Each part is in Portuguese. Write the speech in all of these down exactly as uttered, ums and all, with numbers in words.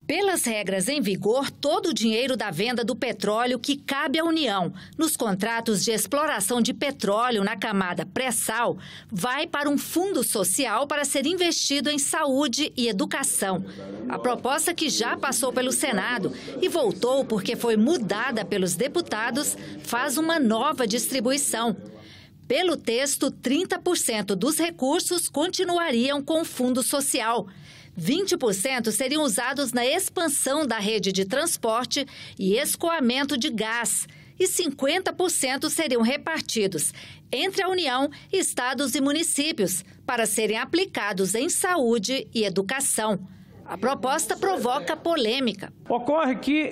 Pelas regras em vigor, todo o dinheiro da venda do petróleo que cabe à União nos contratos de exploração de petróleo na camada pré-sal vai para um fundo social para ser investido em saúde e educação. A proposta, que já passou pelo Senado e voltou porque foi mudada pelos deputados, faz uma nova distribuição. Pelo texto, trinta por cento dos recursos continuariam com o fundo social. vinte por cento seriam usados na expansão da rede de transporte e escoamento de gás, e cinquenta por cento seriam repartidos entre a União, estados e municípios, para serem aplicados em saúde e educação. A proposta provoca polêmica. Ocorre que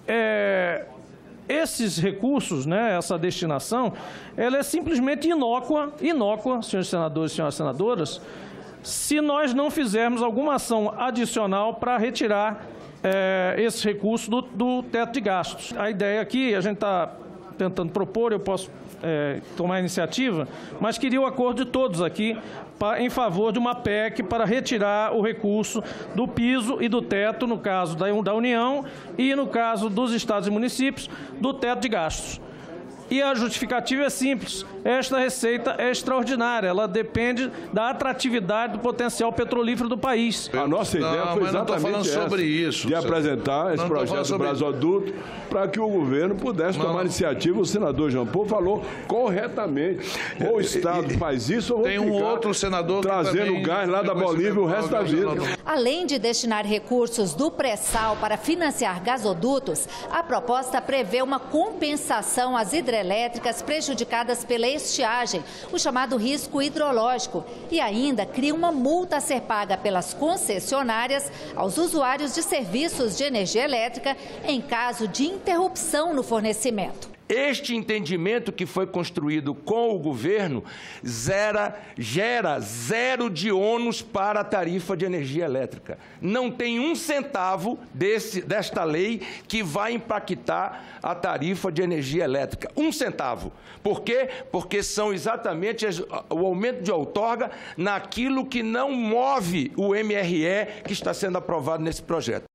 é, esses recursos, né, essa destinação, ela é simplesmente inócua, inócua, senhores senadores e senhoras senadoras, se nós não fizermos alguma ação adicional para retirar é, esse recurso do, do teto de gastos. A ideia aqui, a gente está tentando propor, eu posso é, tomar a iniciativa, mas queria o acordo de todos aqui pra, em favor de uma P E C para retirar o recurso do piso e do teto, no caso da, da União e no caso dos estados e municípios, do teto de gastos. E a justificativa é simples, esta receita é extraordinária, ela depende da atratividade do potencial petrolífero do país. A nossa ideia não, foi mas não exatamente falando essa, sobre isso, de apresentar esse não projeto do Brazoduto para que o governo pudesse não, tomar não. iniciativa. O senador Jean Paul falou corretamente. Ou o Estado e, faz isso, ou tem um outro senador trazendo também, gás lá da Bolívia o resto da vida. Além de destinar recursos do pré-sal para financiar gasodutos, a proposta prevê uma compensação às hidrelétricas prejudicadas pela estiagem, o chamado risco hidrológico, e ainda cria uma multa a ser paga pelas concessionárias aos usuários de serviços de energia elétrica em caso de interrupção no fornecimento. Este entendimento que foi construído com o governo zera, gera zero de ônus para a tarifa de energia elétrica. Não tem um centavo desse, desta lei que vai impactar a tarifa de energia elétrica. Um centavo. Por quê? Porque são exatamente as, o aumento de outorga naquilo que não move o M R E que está sendo aprovado nesse projeto.